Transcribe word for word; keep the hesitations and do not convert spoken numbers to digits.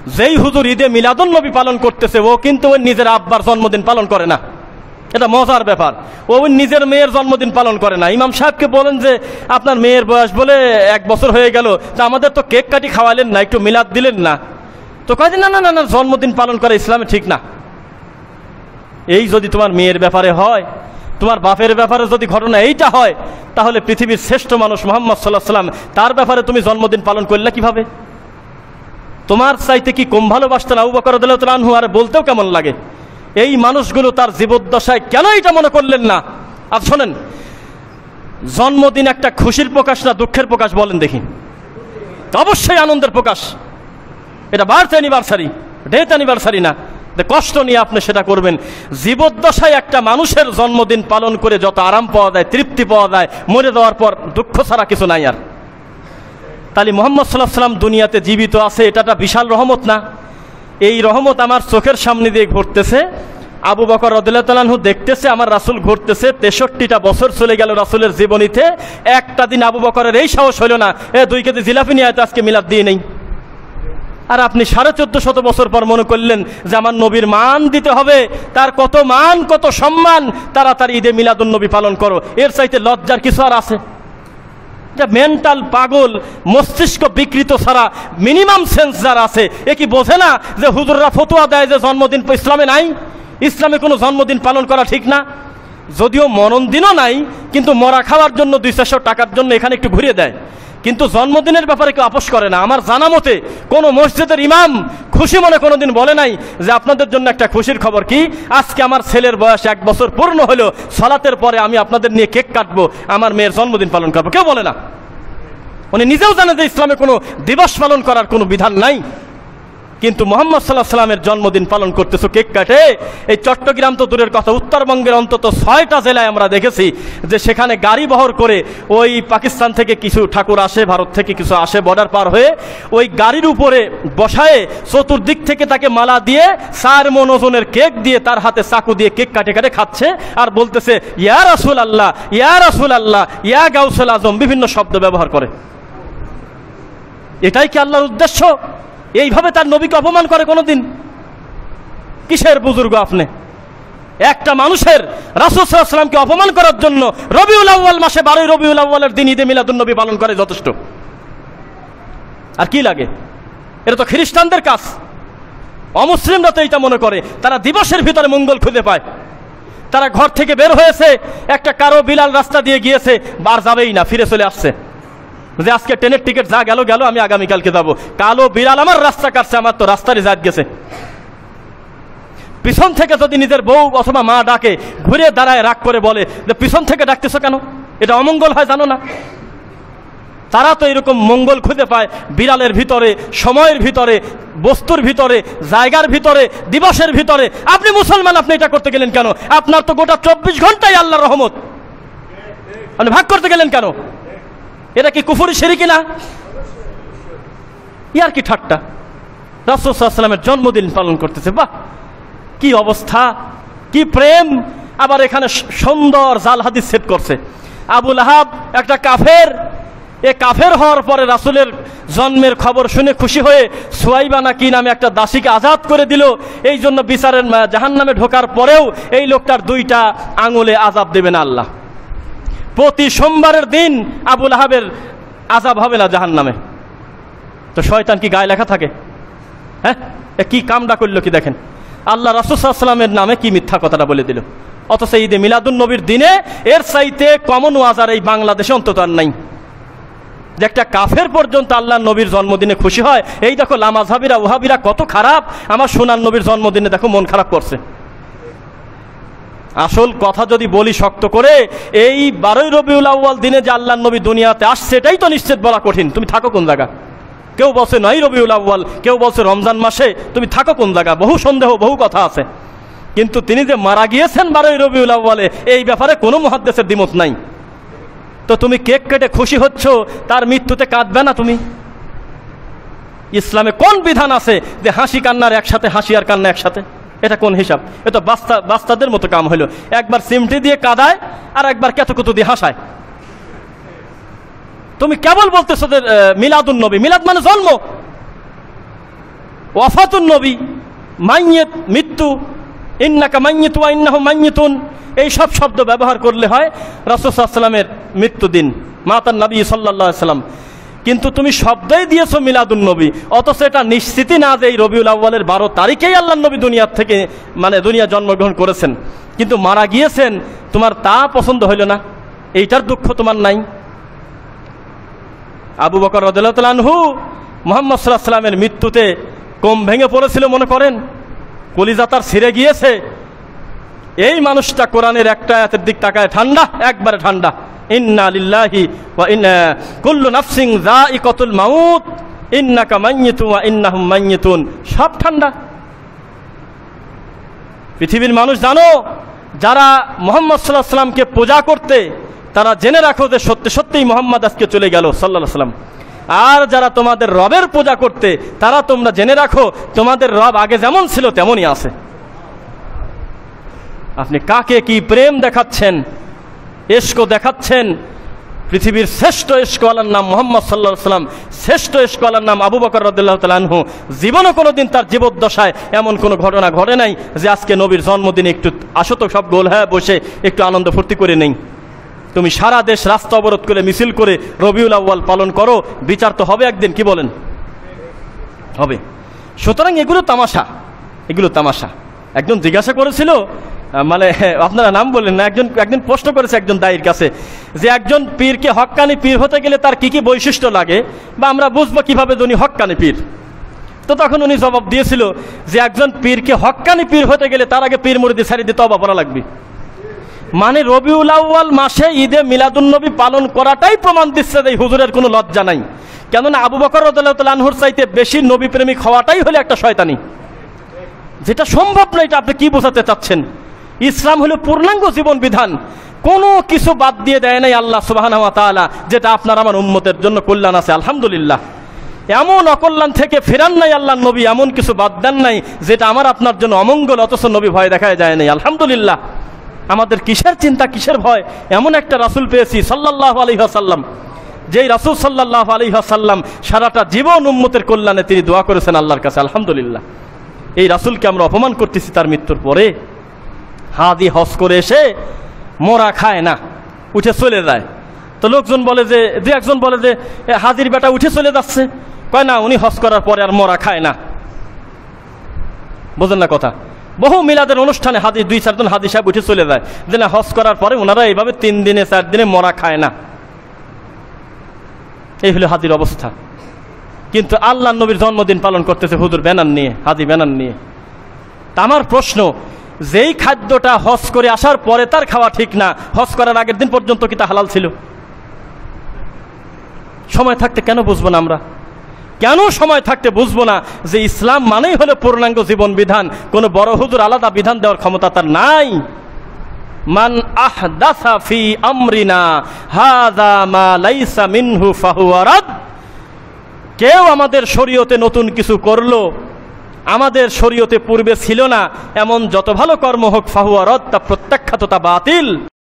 যেই হুজুর ঈদে মিলাদুন নবী পালন করতেছে ও কিন্তু ওই নিজের আব্বার জন্মদিন পালন করে না। এটা মজার ব্যাপার, ও নিজের মেয়ের জন্মদিন পালন করে না। ইমাম সাহেবকে বলেন যে আপনার মেয়ের বয়স বলে এক বছর হয়ে গেল, তা আমাদের তো কেক কাটি খাওয়ালেন না, একটু মিলাদ দিলেন না। তো কয় যে না না না না জন্মদিন পালন করা ইসলামে ঠিক না। এই যদি তোমার মেয়ের ব্যাপারে হয়, তোমার বাপের ব্যাপারে যদি ঘটনা এইটা হয়, তাহলে পৃথিবীর শ্রেষ্ঠ মানুষ মোহাম্মদ সাল্লাল্লাহু আলাইহি ওয়াসাল্লাম তার ব্যাপারে তুমি জন্মদিন পালন করলে কিভাবে? তোমার চাইতে কি কম ভালোবাসতেন আবু বকর রাদিয়াল্লাহু তাআলা আনহু? আর বলতেও কেমন লাগে। এই মানুষগুলো তার জীবদ্দশায় কেন এটা মনে করলেন না? আর শোনেন, জন্মদিন একটা খুশির প্রকাশ না দুঃখের প্রকাশ বলেন দেখি? অবশ্যই আনন্দের প্রকাশ। এটা বার্থ অ্যানিভার্সারি, ডেথ অ্যানিভার্সারি না। কষ্ট নিয়ে আপনি সেটা করবেন। জীবদ্দশায় একটা মানুষের জন্মদিন পালন করে যত আরাম পাওয়া যায়, তৃপ্তি পাওয়া যায়, মরে যাওয়ার পর দুঃখ ছাড়া কিছু নাই। আর তাহলে মুহাম্মদ সাল্লাল্লাহু আলাইহি ওয়াসাল্লাম দুনিয়াতে জীবিত আছে, এটা একটা বিশাল রহমত না? এই রহমত আমার চোখের সামনে দিয়ে ঘটতেছে, আবু বকর রাদিয়াল্লাহু তাআলা আনহু দেখতেছে, আমার রাসূল ঘুরতেছে। তেষট্টিটা বছর চলে গেল রাসূলের জীবনীতে, একটা দিন আবু বকরের এই সাহস হইল না এ দুই কেজি জিলাপি নিয়ে আয় তো আজকে মিলাদ দিয়ে নেই। আর আপনি সাড়ে চোদ্দ শত বছর পর মনে করলেন যে আমার নবীর মান দিতে হবে, তার কত মান কত সম্মান, তাড়াতাড়ি ঈদে মিলাদুন নবী পালন করো। এর চাইতে লজ্জার কিছু আর আছে? এটা মেন্টাল পাগল, মস্তিষ্ক বিকৃত ছাড়া মিনিমাম সেন্স যার আছে এ কি বোঝে না যে হুজুররা ফতোয়া দেয় যে জন্মদিন ইসলামে নাই, ইসলামে কোনো জন্মদিন পালন করা ঠিক না? যদিও মরণ দিনও নাই, কিন্তু মরা খাওয়ার জন্য দুই চারশো টাকার জন্য এখানে একটু ঘুরিয়ে দেয়, কিন্তু জন্মদিনের ব্যাপারে কেউ আপোষ করে না। আমার জানা মতে কোনো মসজিদের ইমাম খুশি মনে কোনোদিন বলে নাই যে আপনাদের জন্য একটা খুশির খবর কি, আজকে আমার ছেলের বয়স এক বছর পূর্ণ হলো, সালাতের পরে আমি আপনাদের নিয়ে কেক কাটবো, আমার মেয়ের জন্মদিন পালন করবো, কেউ বলে না। উনি নিজেও জানে যে ইসলামে কোনো দিবস পালন করার কোনো বিধান নাই, কিন্তু মোহাম্মদ সাল্লাল্লাহু আলাইহি ওয়াসাল্লামের জন্মদিন পালন করতেছো কেক কাটে। এই চট্টগ্রাম তো দূরের কথা, উত্তরবঙ্গের অন্তত ছয়টা জেলায় আমরা দেখেছি যে সেখানে গাড়ি বহর করে ওই পাকিস্তান থেকে কিছু ঠাকুর আসে, ভারত থেকে কিছু আসে, বর্ডার পার হয়ে ওই গাড়ির উপরে বসায় চতুর্দিক থেকে তাকে মালা দিয়ে চার মণ ওজনের কেক দিয়ে তার হাতে চাকু দিয়ে কেক কাটে কাটে খাচ্ছে আর বলতেছে ইয়া রাসূলুল্লাহ, ইয়া রাসূলুল্লাহ, ইয়া গাউসুল আজম, বিভিন্ন শব্দ ব্যবহার করে। এটাই কি আল্লাহর উদ্দেশ্য? এইভাবে তার নবীকে অপমান করে কোনোদিন? কিসের বুজুর্গ আপনি? একটা মানুষের রাসূল সাল্লাল্লাহু আলাইহি ওয়াসাল্লামকে অপমান করার জন্য রবিউল আউয়াল মাসে বারোই রবিউল আউয়ালের দিন ঈদে মিলাদুন নবী পালন করে যথেষ্ট। আর কি লাগে? এটা তো খ্রিস্টানদের কাজ। অমুসলিমরা তো এইটা মনে করে, তারা দিবসের ভিতরে মঙ্গল খুঁজে পায়। তারা ঘর থেকে বের হয়েছে, একটা কারো বিলাল রাস্তা দিয়ে গিয়েছে, বার যাবেই না, ফিরে চলে আসছে যে আজকে ট্রেনের টিকিট যা গেল গেল, আমি আগামীকালকে যাবো। কালো বিড়াল আমার রাস্তা কাটছে, আমার তো রাস্তারই জাত গেছে। পিছন থেকে যদি নিজের বউ অথবা মা ডাকে, ঘুরে দাঁড়ায় রাগ করে বলে যে পিছন থেকে ডাকতেছো কেন, এটা অমঙ্গল হয় জানো না? তারা তো এরকম মঙ্গল খুঁজে পায় বিড়ালের ভিতরে, সময়ের ভিতরে, বস্তুর ভিতরে, জায়গার ভিতরে, দিবসের ভিতরে। আপনি মুসলমান, আপনি এটা করতে গেলেন কেন? আপনার তো গোটা চব্বিশ ঘন্টাই আল্লাহর রহমত, আপনি ভাগ করতে গেলেন কেন? এটা কি কুফরি শিরকি না? ইয়ার কি ঠাট্টা? রাসূল সাল্লাল্লাহু আলাইহি ওয়াসাল্লামের জন্মদিন পালন করতেছে, বাহ কি অবস্থা, কি প্রেম! আবার এখানে সুন্দর জাল হাদিস সেট করছে। আবু লাহাব একটা কাফের, এ কাফের হওয়ার পরে রাসূলের জন্মের খবর শুনে খুশি হয়ে সুয়াইবা নাকি নামে একটা দাসীকে আজাদ করে দিল। এই জন্য বিচারের জাহান্নামে ঢোকার পরেও এই লোকটার দুইটা আঙুলে আযাব দেবে না আল্লাহ। প্রতি সোমবারের দিন আবু লাহাবের আযাব হবে না জাহান্নামে। তো শয়তান কি গায়ে লেখা থাকে? হ্যাঁ, কি কামটা করলো কি দেখেন, আল্লাহ রাসূল সাল্লাল্লাহু আলাইহি ওয়াসাল্লামের নামে কি মিথ্যা কথাটা বলে দিল। অথচ ঈদে মিলাদুন নবীর দিনে এর চাইতে কমন ওয়াজার এই বাংলাদেশে অন্তত আর নাই, যে একটা কাফের পর্যন্ত আল্লাহর নবীর জন্মদিনে খুশি হয়। এই দেখো লামাযহাবিরা, ওহাবিরা কত খারাপ, আমার সোনার নবীর জন্মদিনে দেখো মন খারাপ করছে। আসল কথা যদি বলি শক্ত করে, এই বারোই রবিউল আউয়াল দিনে যে আল্লাহর নবী দুনিয়াতে আসছে এটাই তো নিশ্চিত বলা কঠিন। তুমি থাকো কোন জায়গা? কেউ বলছে নয় রবিউল আউয়াল, কেউ বলছে রমজান মাসে, তুমি থাকো কোন জায়গা? বহু সন্দেহ, বহু কথা আছে। কিন্তু তিনি যে মারা গিয়েছেন বারোই রবিউল আউয়ালে, এই ব্যাপারে কোনো মুহাদ্দিসের দ্বিমত নাই। তো তুমি কেক কেটে খুশি হচ্ছ, তার মৃত্যুতে কাঁদবে না তুমি? ইসলামে কোন বিধান আছে যে হাসি কান্নার একসাথে, হাসি আর কান্না একসাথে? এটা কোন হিসাব? এটা বাস্তা বাস্তাদের মতো কাম হলো। একবার সিমটি দিয়ে কাঁদায় আর একবার কেতকুতু দিয়ে হাসায়। তুমি কেবল বলতেছো যে মিলাদুন নবী, মিলাদ মানে জন্ম। ওয়াফাতুন নবী, মাইয়িত মৃত্যু, ইন্নাকা মাইয়িতু ওয়া ইন্নাহুম মাইয়িতুন, এই সব শব্দ ব্যবহার করলে হয় রাসূল সাল্লাল্লাহু আলাইহি ওয়াসাল্লামের মৃত্যুদিন, মাতান নবী সাল্লাল্লাহু আলাইহি ওয়াসাল্লাম। কিন্তু তুমি শব্দই দিয়েছো মিলাদুন নবী, অথচ এটা নিশ্চিতই না যে এই রবিউল আউয়ালের বারো তারিখেই আল্লাহ নবী দুনিয়ার থেকে মানে দুনিয়া জন্মগ্রহণ করেছেন, কিন্তু মারা গিয়েছেন, তোমার তা পছন্দ হইল না, এইটার দুঃখ তোমার নাই। আবু বকর রাদিয়াল্লাহু তাআলা আনহু মুহাম্মদ সাল্লাল্লাহু আলাইহি ওয়াসাল্লামের মৃত্যুতে কোম ভেঙে পড়েছিল, মনে করেন, কলিজা তার ছিঁড়ে গিয়েছে। এই মানুষটা কোরআনের একটা আয়াতের দিক তাকায় ঠান্ডা, একবারে ঠান্ডা, ইন্না লিল্লাহি ওয়া ইন্না কুল্লু নাফসিন যায়িকাতুল মাউত ইন্নাকা মাইয়িতুন ওয়া ইন্নাহুম মাইয়িতুন, সব ঠান্ডা। পৃথিবীর মানুষ জানো, যারা মুহাম্মদ সাল্লাল্লাহু আলাইহি ওয়াসাল্লামকে পূজা করতে, তারা জেনে রাখো যে সত্যি সত্যিই মুহাম্মদ আজকে চলে গেল সাল্লাল্লাহু আলাইহি ওয়াসাল্লাম। আর যারা তোমাদের রবের পূজা করতে, তারা তোমরা জেনে রাখো তোমাদের রব আগে যেমন ছিল তেমনই আছে। আপনি কাকে কি প্রেম দেখাচ্ছেন, ইশক দেখাচ্ছেন? পৃথিবীর শ্রেষ্ঠ ইশকওয়ালার নাম মুহাম্মদ সাল্লাল্লাহু আলাইহি ওয়াসাল্লাম, শ্রেষ্ঠ ইশকওয়ালার নাম আবু বকর রাদিয়াল্লাহু তাআলা আনহু। জীবনে কোনোদিন তার জীবদ্দশায় এমন কোনো ঘটনা ঘটে নাই যে আজকে নবীর জন্মদিনে একটু আসো তো সব গোল হয়ে বসে একটু আনন্দ ফুর্তি করে নেই। তুমি সারা দেশ রাস্তা অবরোধ করে মিছিল করে রবিউল আউয়াল পালন করো, বিচার তো হবে একদিন, কি বলেন? হবে। সুতরাং এগুলো তামাশা, এগুলো তামাশা। একজন জিজ্ঞাসা করেছিল, মানে আপনারা নাম বললেন না, একজন একদিন প্রশ্ন করেছে একজন দায়ীর কাছে যে একজন পীরকে হক্কানি পীর হতে গেলে তার কি কি বৈশিষ্ট্য লাগে, বা আমরা বুঝবো কিভাবে উনি হক্কানি পীর। তো তখন উনি জবাব দিয়েছিল যে একজন পীরকে হক্কানি পীর হতে গেলে তার আগে পীর মুরিদি ছাড়িয়ে দিয়ে তওবা করা লাগবে। মানে রবিউল আউয়াল মাসে ঈদে মিলাদুন নবী পালন করাটাই প্রমাণ দিচ্ছে যে হুজুরের কোনো লজ্জা নাই। কেননা আবু বকর রাদিয়াল্লাহু তাআলা আনহুর চাইতে বেশি নবী প্রেমিক হওয়াটাই হলো একটা শয়তানি, যেটা সম্ভব না। এটা আপনি কি বোঝাতে চাচ্ছেন? ইসলাম হলো পূর্ণাঙ্গ জীবন বিধান, কোনো কিছু বাদ দিয়ে দেয় নাই আল্লাহ সুবহানাহু ওয়া তাআলা, যেটা আপনার আমার উম্মতের জন্য কল্যাণ আছে। আলহামদুলিল্লাহ, এমন অকল্যাণ থেকে ফেরান নাই আল্লাহ নবী, এমন কিছু বাদ দেন নাই যেটা আমার আপনার জন্য অমঙ্গল, অথচ নবী ভয় দেখায় যায় নাই। আলহামদুলিল্লাহ, আমাদের কিসের চিন্তা, কিসের ভয়? এমন একটা রাসূল পেয়েছি সাল্লাল্লাহু আলাইহি ওয়াসাল্লাম, যেই রাসূল সাল্লাল্লাহু আলাইহি ওয়াসাল্লাম সারাটা জীবন উম্মতের কল্যাণে তিনি দোয়া করেছেন আল্লাহর কাছে। আলহামদুলিল্লাহ, এই রাসূলকে আমরা অপমান করতেছি তার মৃত্যুর পরে। হাজি হজ করে এসে মোরা খায় না, উঠে চলে যায়। তো লোকজন বলে যে দু একজন বলে যে হাজির বেটা উঠে চলে যাচ্ছে, কয় না উনি হজ করার পরে আর মোরা খায় না। বোঝেন না কথা? বহু মিলাদের অনুষ্ঠানে হাজি দুই চারজন হাজি সাহেব উঠে চলে যায় যে না হজ করার পরে ওনারা এইভাবে তিন দিনে চার দিনে মরা খায় না। এই হলো হাজির অবস্থা। কিন্তু আল্লাহ নবীর জন্মদিন পালন করতেছে হুজুর ব্যানার নিয়ে, হাজি ব্যানার নিয়ে। তা আমার প্রশ্ন, যেই খাদ্যটা হজ করে আসার পরে তার খাওয়া ঠিক না, হজ করার আগের দিন পর্যন্ত কি তা হালাল ছিল? সময় থাকতে কেন বুঝবো না আমরা? কেন সময় থাকতে বুঝবো না যে ইসলাম মানেই হলো পূর্ণাঙ্গ জীবন বিধান? কোনো বড় হুজুর আলাদা বিধান দেওয়ার ক্ষমতা তার নাই। মান আহদাসা ফি আমরিনা হাযা মা লাইসা মিনহু ফাহুয়া রাদ। কেউ আমাদের শরীয়তে নতুন কিছু করলো, আমাদের শরীয়তে পূর্বে ছিল না, এমন যত ভালো কর্ম হোক ফাহুয়া রাদ, তা প্রত্যাখ্যাত, তা বাতিল।